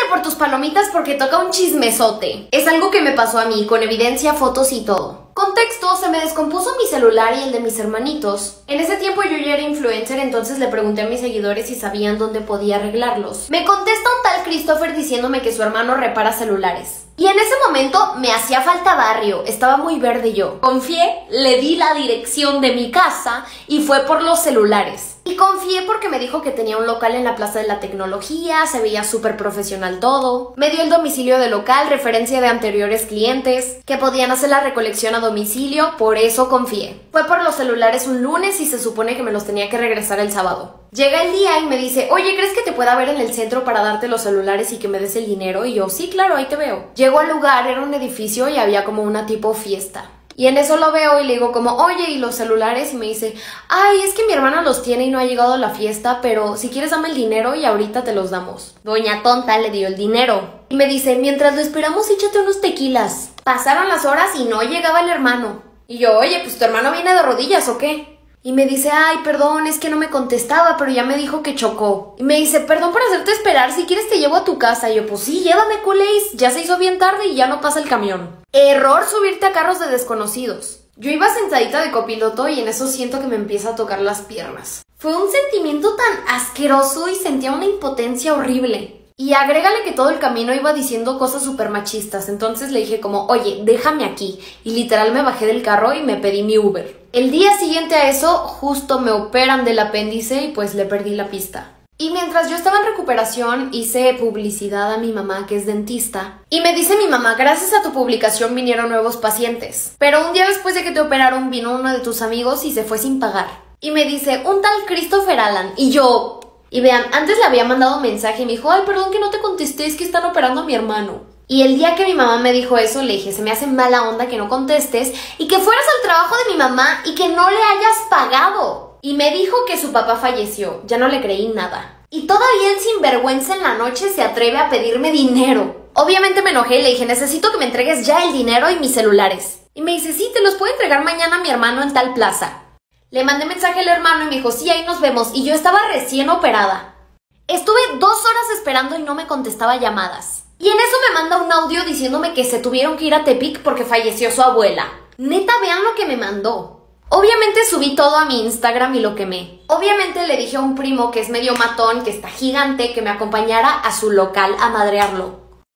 por tus palomitas porque toca un chismesote. Es algo que me pasó a mí, con evidencia, fotos y todo. Contexto, se me descompuso mi celular y el de mis hermanitos. En ese tiempo yo ya era influencer, entonces le pregunté a mis seguidores si sabían dónde podía arreglarlos. Me contesta un tal Christopher diciéndome que su hermano repara celulares. Y en ese momento me hacía falta barrio, estaba muy verde yo. Confié, le di la dirección de mi casa y fue por los celulares. Y confié porque me dijo que tenía un local en la Plaza de la Tecnología, se veía súper profesional todo. Me dio el domicilio del local, referencia de anteriores clientes, que podían hacer la recolección a domicilio, por eso confié. Fue por los celulares un lunes y se supone que me los tenía que regresar el sábado. Llega el día y me dice, oye, ¿crees que te pueda ver en el centro para darte los celulares y que me des el dinero? Y yo, sí, claro, ahí te veo. Llego al lugar, era un edificio y había como una tipo fiesta. Y en eso lo veo y le digo como, oye, ¿y los celulares? Y me dice, ay, es que mi hermana los tiene y no ha llegado a la fiesta, pero si quieres dame el dinero y ahorita te los damos. Doña tonta le dio el dinero. Y me dice, mientras lo esperamos, échate unos tequilas. Pasaron las horas y no llegaba el hermano. Y yo, oye, pues tu hermano viene de rodillas, ¿o qué? Y me dice, ay, perdón, es que no me contestaba, pero ya me dijo que chocó. Y me dice, perdón por hacerte esperar, si quieres te llevo a tu casa. Y yo, pues sí, llévame, culéis, ya se hizo bien tarde y ya no pasa el camión. Error subirte a carros de desconocidos. Yo iba sentadita de copiloto y en eso siento que me empieza a tocar las piernas. Fue un sentimiento tan asqueroso y sentía una impotencia horrible. Y agrégale que todo el camino iba diciendo cosas súper machistas, entonces le dije como, oye, déjame aquí. Y literal me bajé del carro y me pedí mi Uber. El día siguiente a eso, justo me operan del apéndice y pues le perdí la pista. Y mientras yo estaba en recuperación, hice publicidad a mi mamá, que es dentista. Y me dice mi mamá, gracias a tu publicación vinieron nuevos pacientes. Pero un día después de que te operaron, vino uno de tus amigos y se fue sin pagar. Y me dice, un tal Christopher Alan. Y yo... Y vean, antes le había mandado un mensaje y me dijo, ay, perdón que no te contesté, es que están operando a mi hermano. Y el día que mi mamá me dijo eso, le dije, se me hace mala onda que no contestes y que fueras al trabajo de mi mamá y que no le hayas pagado. Y me dijo que su papá falleció, ya no le creí nada. Y todavía el sinvergüenza en la noche se atreve a pedirme dinero. Obviamente me enojé y le dije, necesito que me entregues ya el dinero y mis celulares. Y me dice, sí, te los puedo entregar mañana a mi hermano en tal plaza. Le mandé mensaje al hermano y me dijo, sí, ahí nos vemos. Y yo estaba recién operada. Estuve 2 horas esperando y no me contestaba llamadas. Y en eso me manda un audio diciéndome que se tuvieron que ir a Tepic porque falleció su abuela. Neta, vean lo que me mandó. Obviamente subí todo a mi Instagram y lo quemé. Obviamente le dije a un primo que es medio matón, que está gigante, que me acompañara a su local a madrearlo.